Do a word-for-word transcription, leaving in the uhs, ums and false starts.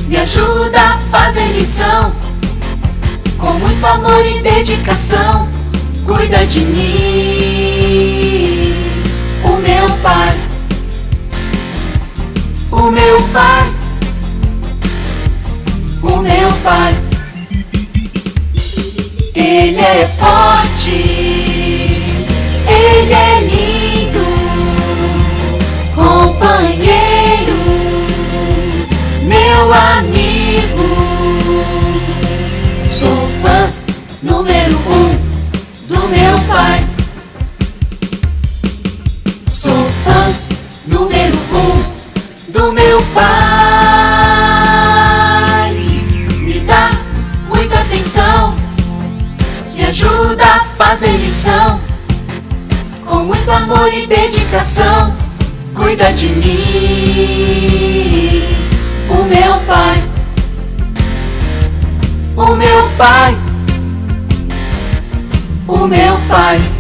Me ajuda a fazer lição, com muito amor e dedicação. Cuida de mim, o meu pai, o meu pai, o meu pai. Ele é forte, ele é lindo, companheiro, meu amigo. Sou fã número um do meu pai. Sou fã número um do meu pai. Me dá muita atenção, me ajuda a fazer lição, com muito amor e dedicação. Cuida de mim, o meu pai, o meu pai, o meu pai.